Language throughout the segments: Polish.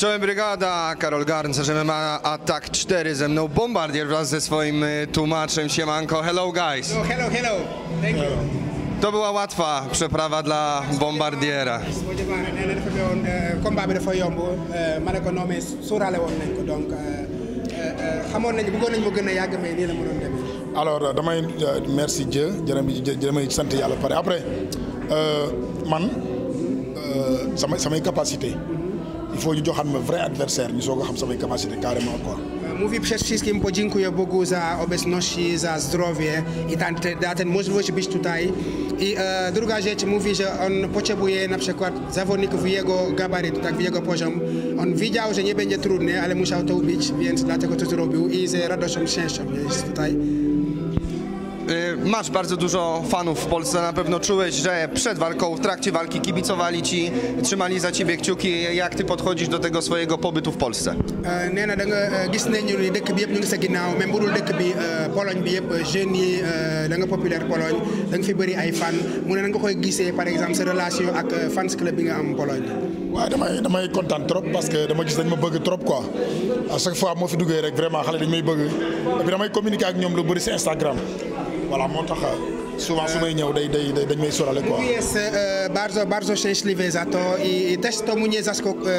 Czołem brygada, Karol Garnc, MMA Atak 4, ze mną Bombardier wraz ze swoim tłumaczem. Siemanko, hello guys. Oh, hello, hello. Thank you. To była łatwa przeprawa dla Bombardiera. Combat bi dafa yomb ma ne ko non mais suuraale woon nañ ko donc xamoon nañ bëggoon nañ mu gën a yàgg mais nii la mënoon demee. Alors damay merci Dieu damay sant yàlla pare après man samay capacité il faut ñu joxaat ma vrai adversaire ñu soog a xam samay capacité carrément quoi. Mówi przede wszystkim podziękuję Bogu za obecności, za zdrowie i za ten możliwość być tutaj. I druga rzecz mówi, że on potrzebuje na przykład zawodników jego gabarytu, tak w jego poziom. On wiedział, że nie będzie trudne, ale musiał to ubić, więc dlatego to zrobił i z radością, szczęścią jest tutaj. Masz bardzo dużo fanów w Polsce, na pewno czułeś, że przed walką, w trakcie walki kibicowali ci, trzymali za ciebie kciuki. Jak ty podchodzisz do tego swojego pobytu w Polsce? Nee na da nga gis nañu ni dëkk bi yëpp ñu ngi sa ginnaaw même bu dul dëkk bi Pologne bi yëpp jeunes yi da nga populaire Pologne da nga fi bëri ay fan mu ne nga koy gisee par exemple sa relation ak fans club bi nga am Pologne. waaw damay kontaan trop parce que dama gis dañ ma bëgg trop quoi à chaque fois moo fi duggee rek vraiment xale dañ may bëgg et puis damay communiquer ak ñoom lu bëri si Instagram voilà moo tax souvent su may ñëw dañ may sorale quoi. Jest bardzo szczęśliwy za to i też to mu nie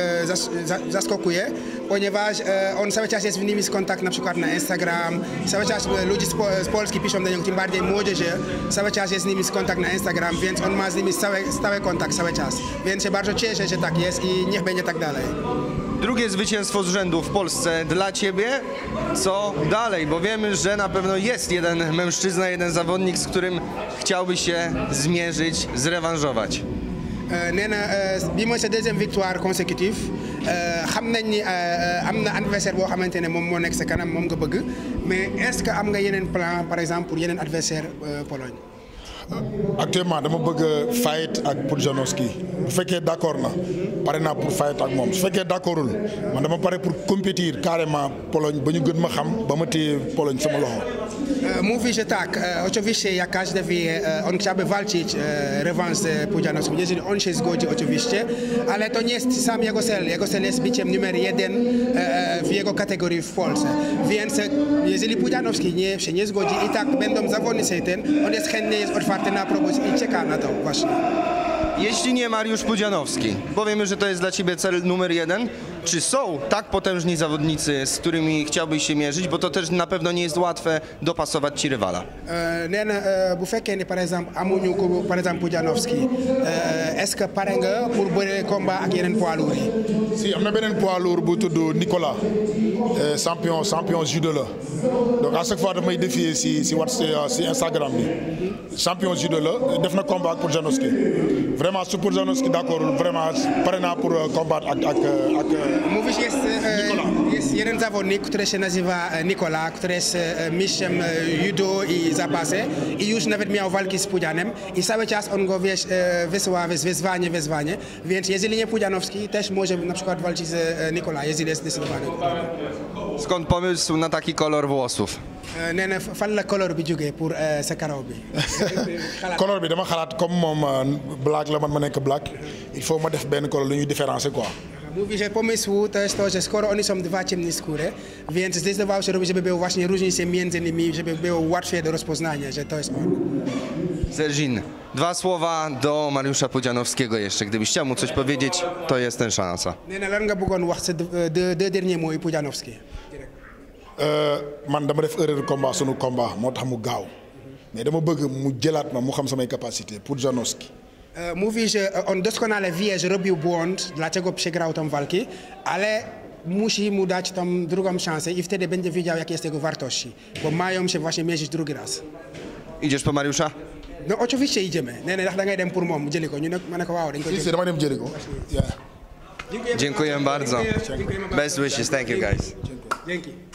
zaskakuje, ponieważ on cały czas jest w nim kontakt na przykład na Instagram, cały czas ludzie z Polski piszą do niego, tym bardziej młodzieży, cały czas jest z nimi kontakt na Instagram, więc on ma z nimi stały kontakt cały czas, więc się bardzo cieszę, że tak jest i niech będzie tak dalej. Drugie zwycięstwo z rzędu w Polsce dla ciebie. Co dalej? Bo wiemy, że na pewno jest jeden mężczyzna, jeden zawodnik, z którym chciałbyś się zmierzyć, zrewanżować. Nee na bii mooy sa deuxième victoire consécutive xam nañ ni am na adversaire boo xamante ne moom moo nekk sa kanam moom nga bëgg mais est-ce que am nga yeneen plan par exemple pour yeneen adversaire Pologne. Actuellement dama bëgg fight ak Pudzianowski bu fekkee d'accord na pare naa pour fight ak moom su fekkee d'accordul man dama pare pour compétir carrément Pologne ba ñu gën ma xam ba ma téye Pologne sama loxo. Mówi, że tak, oczywiście jak każdy wie, on chciałby walczyć rewanż z Pudzianowskim, jeżeli on się zgodzi oczywiście, ale to nie jest sam jego cel jest byciem numer 1 w jego kategorii w Polsce, więc jeżeli Pudzianowski się nie zgodzi i tak będą zawodnicy on jest chętny, jest otwarty na propozycję i czeka na to właśnie. Jeśli nie Mariusz Pudzianowski, powiemy, że to jest dla ciebie cel numer 1. Czy są tak potężni zawodnicy, z którymi chciałbyś się mierzyć? Bo to też na pewno nie jest łatwe dopasować ci rywala. Nee na bu fekkee ne par exemple amuñu ko par exemple Pudzianowski est-ce que pare nga pour bëre combat ak yeneen poids lourds yi. Si am na beneen poids lourd bu tudd Nicolas champion judo la donc à chaque fois damay défier si Instagram bi champion judo la def na combat ak Pudzianowski vraiment su Pudzianowski d'accord vraiment pare naa pour combattre ak Mówisz, jest jeden zawodnik, który się nazywa Nikola, który jest mistrzem judo i zapasy i już nawet miał walki z Pudzianem i cały czas on go wysyła wyzwanie, więc jeżeli nie Pudzianowski, też może na przykład walczyć z Nikola, jeżeli jest zdecydowany. Skąd pomysł na taki kolor włosów? Nee na fan la kolor bi jógee pour sa karaw bi. Kolor bi dama xalaat comme moom black la man ma nekk black il faut ma def benn kolor lu ñuy différencier quoi. Mówi, że pomysł to jest to, że skoro oni są dwa ciemne skóry, więc zdecydował się robić, żeby było właśnie różnicę między nimi, żeby było łatwiej do rozpoznania, że to jest on. Sergin, 2 słowa do Mariusza Pudzianowskiego jeszcze. Gdybyś chciał mu coś powiedzieć, to jest ten szansa. Nee na lan nga bëggoon wax sa deux derniers mots Pudzianowski. Man dama def erreur combat sunu combat moo tax mu gaaw mais dama bëgg mu jëlaat ma mu xam samay capacité Pudzianowski. Mówi, że on doskonale wie, że robił błąd, dlaczego przegrał tą walkę, ale musi mu dać tą drugą szansę i wtedy będzie wiedział, jakie jest jego wartości, bo mają się właśnie mierzyć drugi raz. Idziesz po Mariusza? No oczywiście idziemy. Nee na ndax da ngay dem pour moom jëli ko ñu ne ma ne ko waaw dañ ko jëli. Dama dem jëli ko. Dziękuję bardzo. Best wishes, thank you guys. Dzięki.